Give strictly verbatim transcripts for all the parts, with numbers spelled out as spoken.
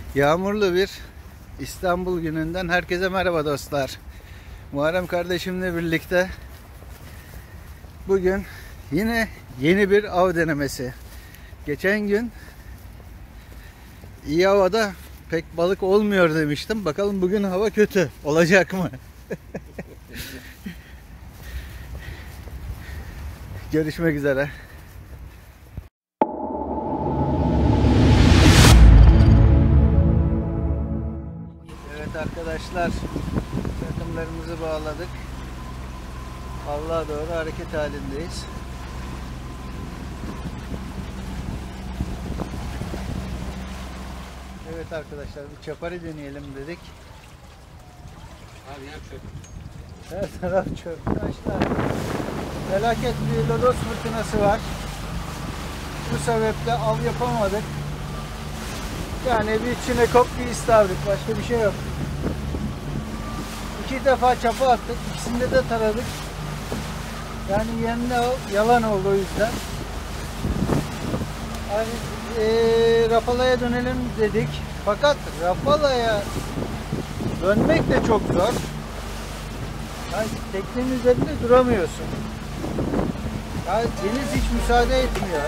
Yağmurlu bir İstanbul gününden herkese merhaba dostlar. Muharrem kardeşimle birlikte bugün yine yeni bir av denemesi. Geçen gün iyi havada pek balık olmuyor demiştim. Bakalım bugün hava kötü olacak mı? Görüşmek üzere. Evet arkadaşlar, takımlarımızı bağladık. Allah'a doğru hareket halindeyiz. Evet arkadaşlar, bir çapari deneyelim dedik. Abi yer çöp. Her taraf çöp. Arkadaşlar, felaket bir lodos fırtınası var. Bu sebeple av yapamadık. Yani bir çinekop, bir istavrit, başka bir şey yok. İki defa çapa attık, ikisinde de taradık. Yani yenine yalan oldu o yüzden. Yani, e, Rapala'ya dönelim dedik. Fakat Rapala'ya dönmek de çok zor. Yani teknenin üzerinde duramıyorsun. Yani deniz hiç müsaade etmiyor.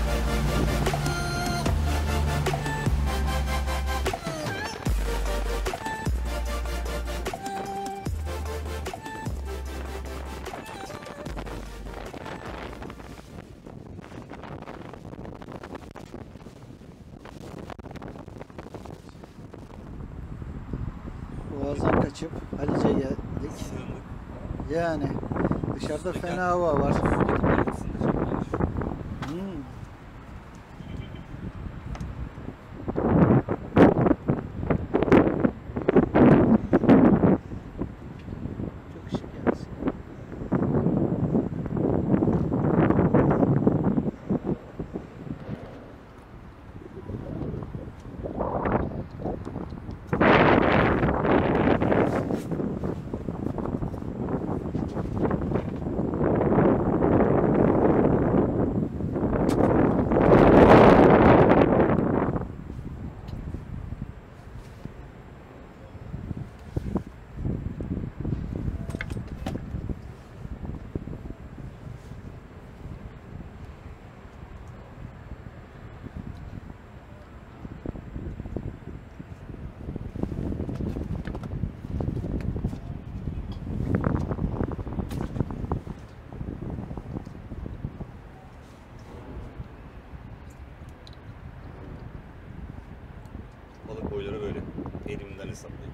Boğazdan kaçıp Haliç'e geldik. Yani dışarıda fena hava var. Hmm. Çok şık yalnız. Balık boyları böyle. Elimden hesaplayayım.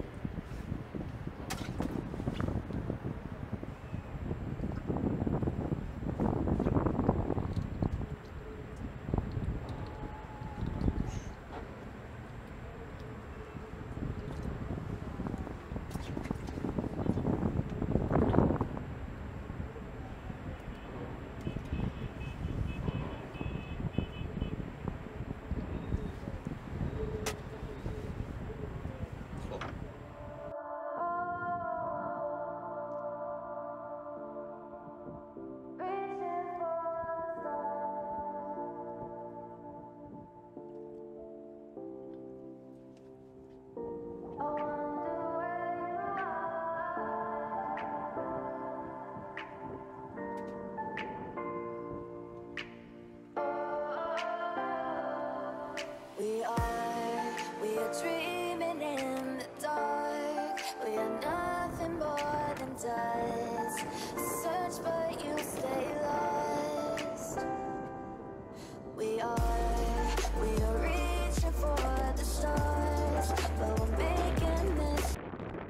We are, we are dreaming in the dark. We are nothing more than dust. Search but you stay lost. We are, we are reaching for the stars, but we're making this.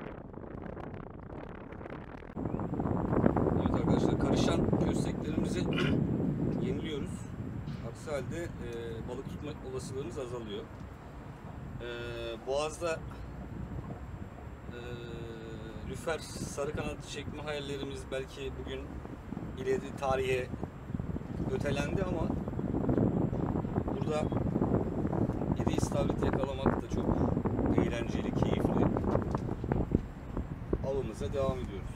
Evet arkadaşlar, karışan kösteklerimizi yeniliyoruz. Aksi halde e, balık tutma olasılığımız azalıyor. E, Boğaz'da e, lüfer, sarı kanat çekme hayallerimiz belki bugün ileri tarihe ötelendi ama burada iri istavrit yakalamak da çok eğlenceli, keyifli. Avımıza devam ediyoruz.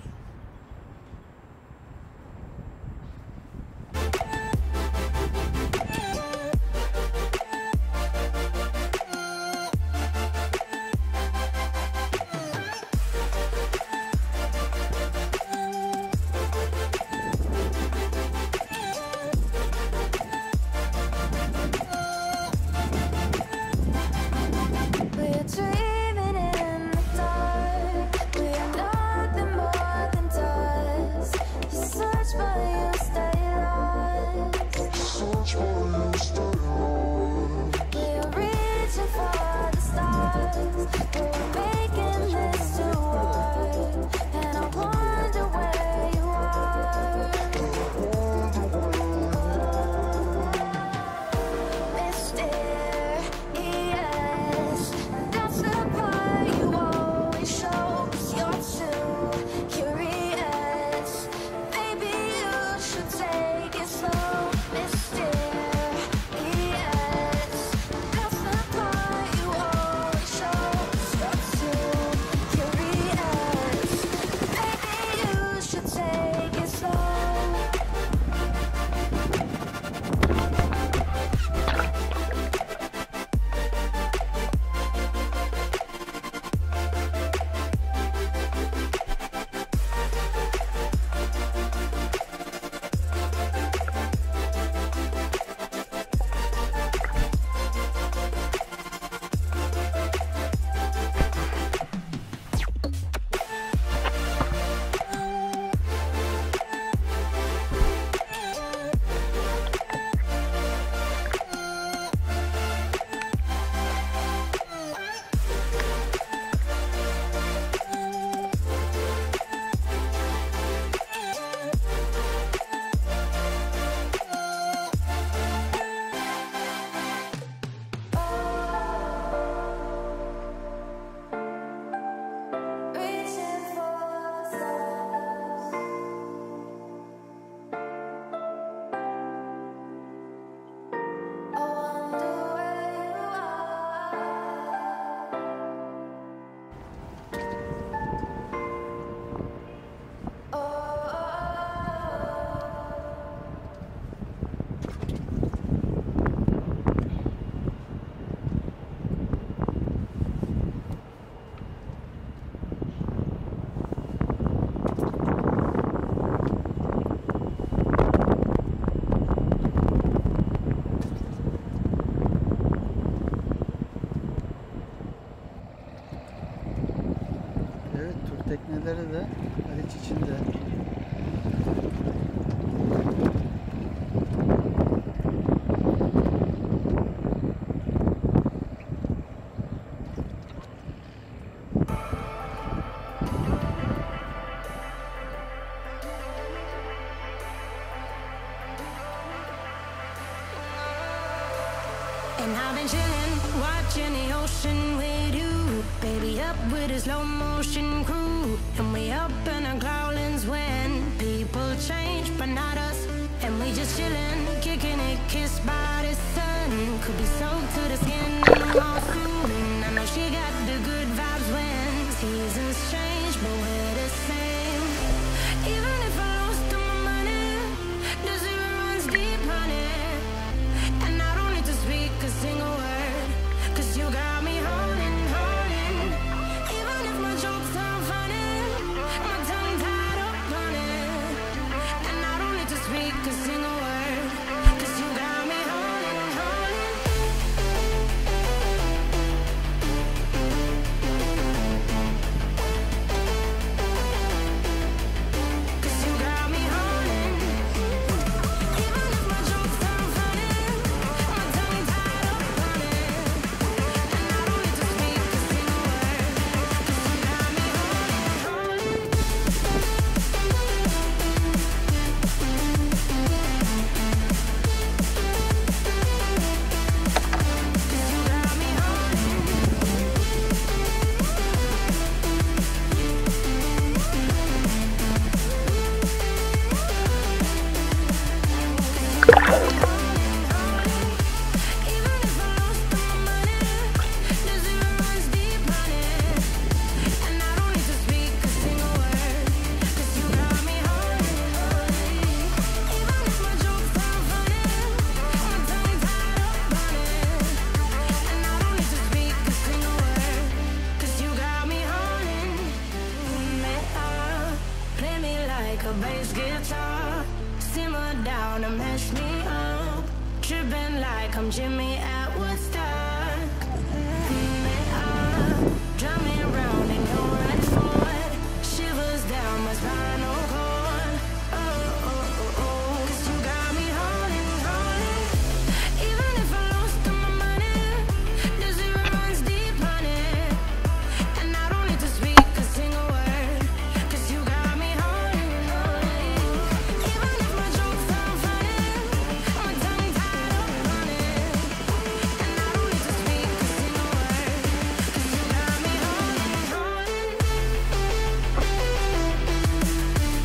tekneleri de Haliç içinde. And I've been chillin', watching the ocean with you. Baby, up with a slow motion crew. And we up in our growlings when people change, but not us. And we just chillin', kicking it, kissed by the sun. Could be soaked to the skin and all soon. I know she got the good vibes when seasons change, but we're the same. Even if I lost all my money, the zero runs deep, honey. And I don't need to speak a single word, cause you got me holding, holding. Even if my jokes aren't funny, my tongue tied up on it. And I don't need to speak a single word, cause you got me holding, holding. Cause you got me holding. Even if my jokes aren't funny, my tongue tied up on it. And I don't need to speak a single word, cause you got me holding, holding. Cause you got me holding. Even if I lost all my money, the zero runs deep, honey. And I don't need to speak a single word, cause you got me holding, holding. Even if my jokes aren't funny, my tongue tied up on it. And I don't need to speak a single word, cause you got me holding. Me up, play me like a bass guitar. Simmer down and mash me up. Tripping like I'm Jimmy at Woodstock. Me up, drum me around in your right foot. Shivers down my spinal cord. Oh, oh, oh, oh. Cause you got me holding, holding. Even if I lost all my money, the zero runs deep, honey. And I don't need to speak a single word, cause you got me holding, holding. Even if my jokes aren't funny, my tongue tied up on it. And I don't need to speak a single word, cause you got me holding, holding.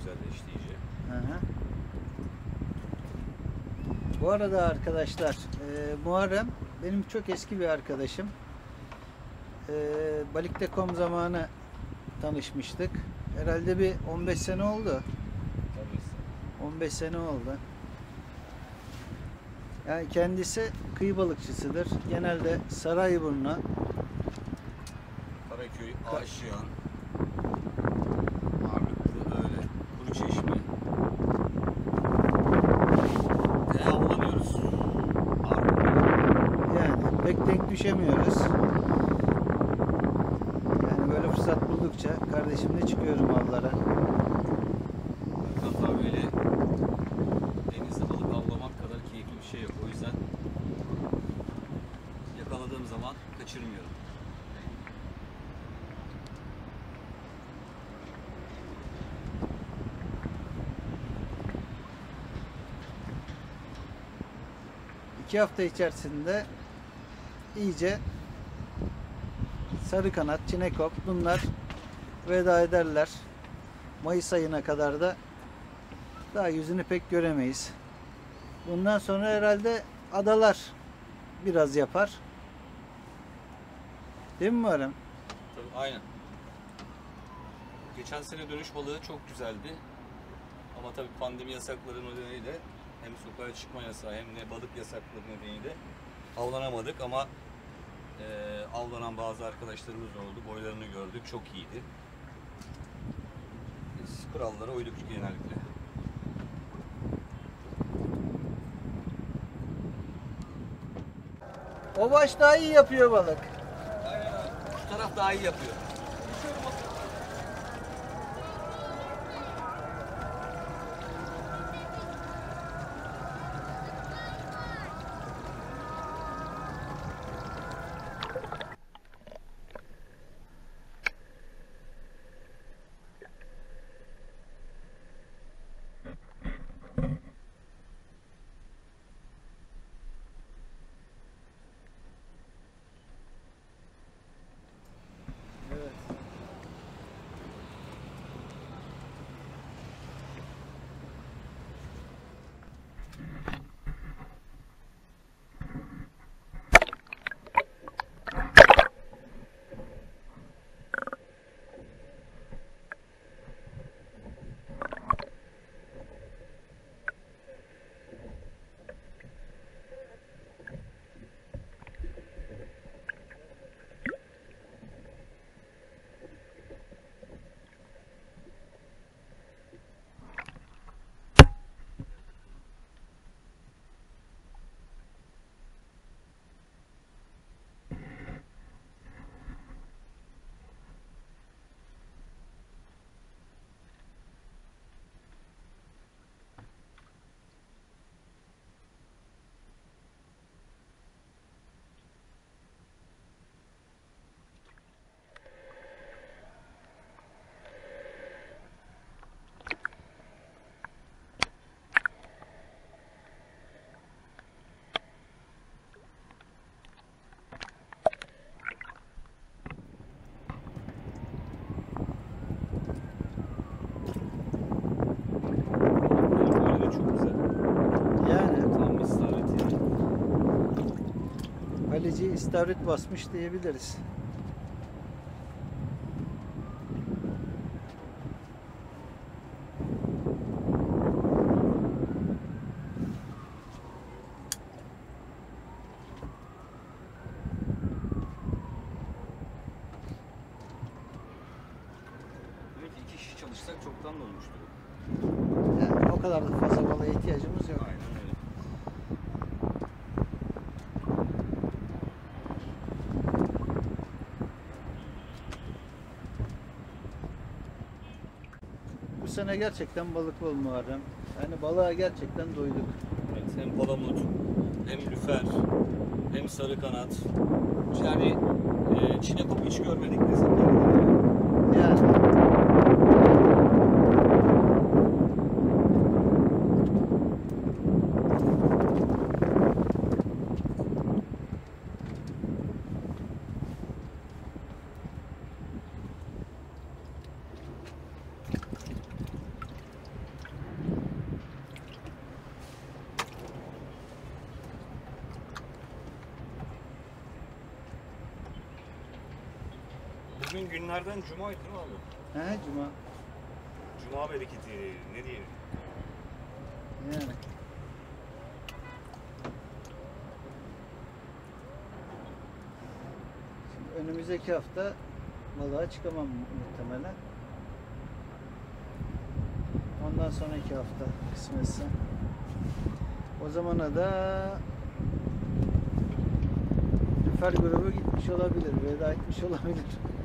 güzelleşti iyice. Hı hı. Bu arada arkadaşlar, e, Muharrem benim çok eski bir arkadaşım. E, Balık nokta com zamanı tanışmıştık. Herhalde bir on beş sene oldu. on beş sene oldu. Yani kendisi kıyı balıkçısıdır. Genelde Sarayburnu, Karaköy, Aşiyan, ağırlıklı öyle, Kuruçeşme. Ne avlanıyoruz ağırlıklı. yani pek denk düşemiyoruz. Yani böyle fırsat buldukça kardeşimle çıkıyorum avlara. Hatta böyle denizde balık avlamak kadar keyifli bir şey yok. O yüzden yakaladığım zaman kaçırmıyorum. İki hafta içerisinde iyice sarı kanat, çinekop bunlar veda ederler. Mayıs ayına kadar da daha yüzünü pek göremeyiz. Bundan sonra herhalde adalar biraz yapar. Değil mi Muharrem? Tabii, aynen. Geçen sene dönüş balığı çok güzeldi. Ama tabii pandemi yasakları nedeniyle hem sokağa çıkma yasağı hem de balık yasakları nedeniyle avlanamadık ama e, avlanan bazı arkadaşlarımız oldu. Boylarını gördük. Çok iyiydi. Biz kurallara uyduk genellikle. O baş daha iyi yapıyor balık. Şu taraf daha iyi yapıyor. Evet. Boyları çok güzel. Yani Tam bir istavrit yani. kaleci istavrit basmış diyebiliriz. Demek ki iki kişi çalışsak çoktan dolmuştur. Yani o kadar da fazla balığa ihtiyacımız yok. Aynen öyle. Bu sene gerçekten balık bol Muharrem. Yani balığa gerçekten doyduk. Evet, hem palamut, hem lüfer, hem sarı kanat. Yani e, çinekop hiç görmedik desek yani. Yani Bugün günlerden cumaydı değil mi abi? He, cuma. Cuma bereketi ne diyelim? Yani. Şimdi önümüzdeki hafta balığa çıkamam muhtemelen. Ondan sonraki hafta kısmetse. O zamana da Lüfer grubu gitmiş olabilir, veda etmiş olabilir.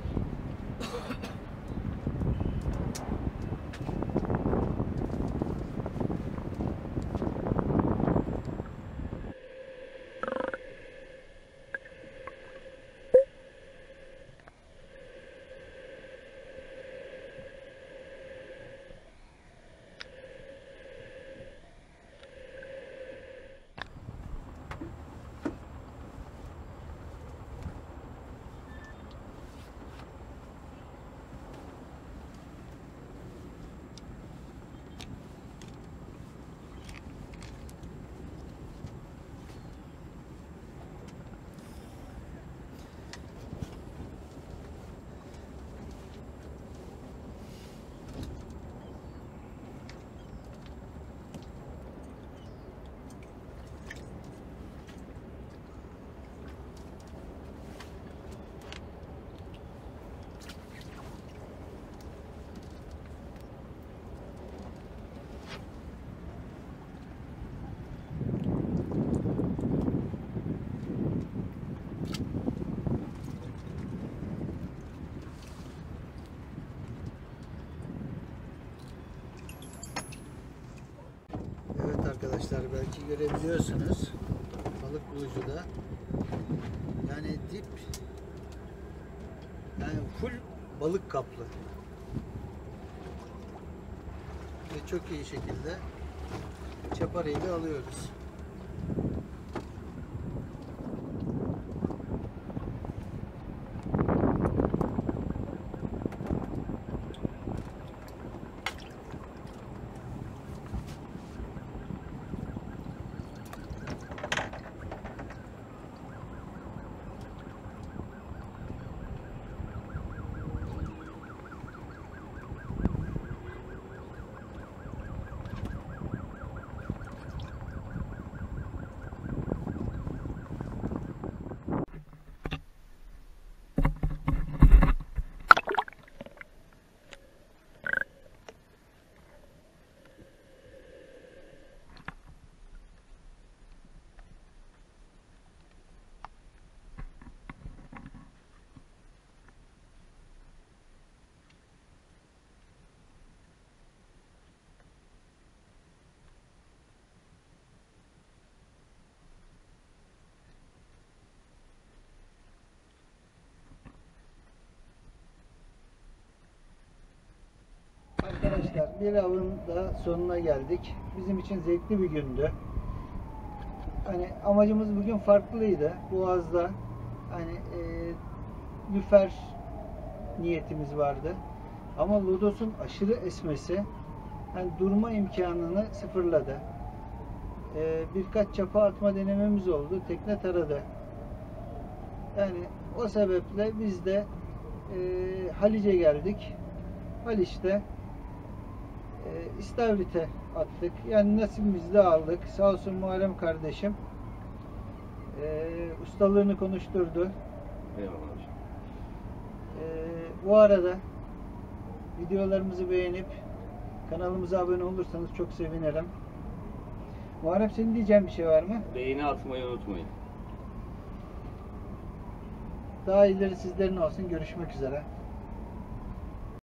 Evet arkadaşlar, belki görebiliyorsunuz balık bulucuda yani dip yani full balık kaplı ve çok iyi şekilde çaparayla alıyoruz. Arkadaşlar, bir avın da sonuna geldik. Bizim için zevkli bir gündü. Hani amacımız bugün farklıydı. Boğaz'da hani e, lüfer niyetimiz vardı. Ama lodos'un aşırı esmesi hani durma imkanını sıfırladı. E, birkaç çapa atma denememiz oldu. Tekne taradı. Yani o sebeple biz de e, Haliç'e geldik. Haliç'te e, İstavrit'e attık. Yani nasibimizi de aldık. Sağ olsun Muharrem kardeşim e, ustalığını konuşturdu. Eyvallah. E, bu arada videolarımızı beğenip kanalımıza abone olursanız çok sevinirim. Muharrem, senin diyeceğin bir şey var mı? Beğeni atmayı unutmayın. Daha ileri sizlerin olsun. Görüşmek üzere.